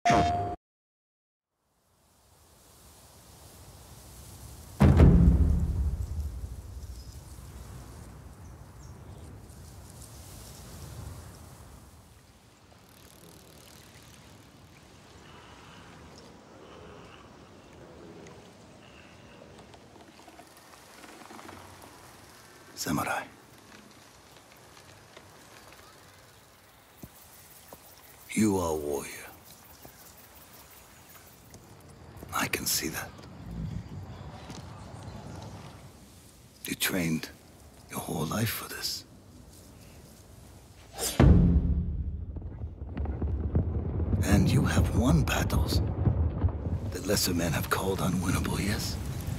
Samurai. You are a warrior. I can see that. You trained your whole life for this. And you have won battles that lesser men have called unwinnable, yes?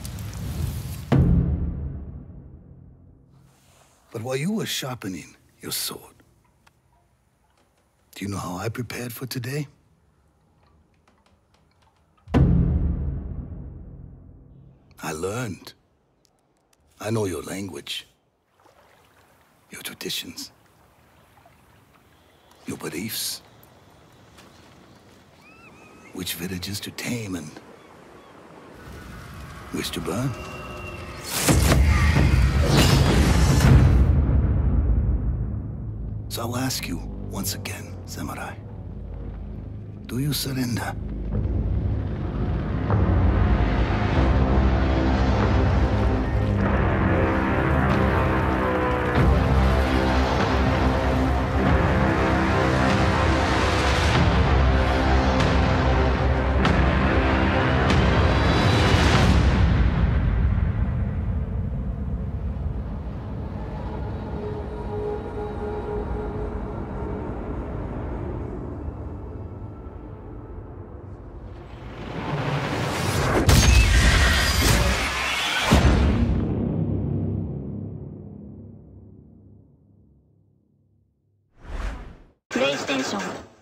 But while you were sharpening your sword, do you know how I prepared for today? I learned. I know your language, your traditions, your beliefs, which villages to tame and which to burn. So I'll ask you once again, Samurai. Do you surrender? PlayStation